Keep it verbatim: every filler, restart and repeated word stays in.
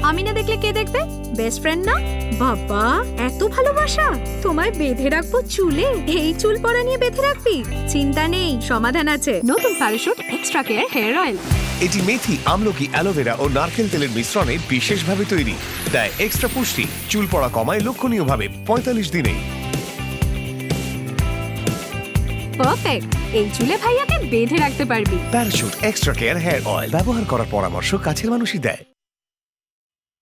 আমি না দেখলে কে দেখবে? বেস্ট ফ্রেন্ড না? বাবা, এত ভালোবাসা! তোমায় বেঁধে রাখবো চুলে? এই চুল পড়া নিয়ে বেঁধে রাখবি? চিন্তা নেই, সমাধান আছে। নতুন Parachute extra care hair oil. এটি মেথি, আমলকি, অ্যালোভেরা ও নারকেল তেলের মিশ্রণে বিশেষভাবে তৈরি। দেয় এক্সট্রা পুষ্টি, চুল পড়া কমায় লক্ষণীয়ভাবে পঁয়তাল্লিশ দিনেই। পারফেক্ট, এই চুলে ভাইয়াকে বেঁধে রাখতে পারবি। Parachute extra care hair oil ব্যবহার করার পরামর্শ কাছের মানুষই দেয়।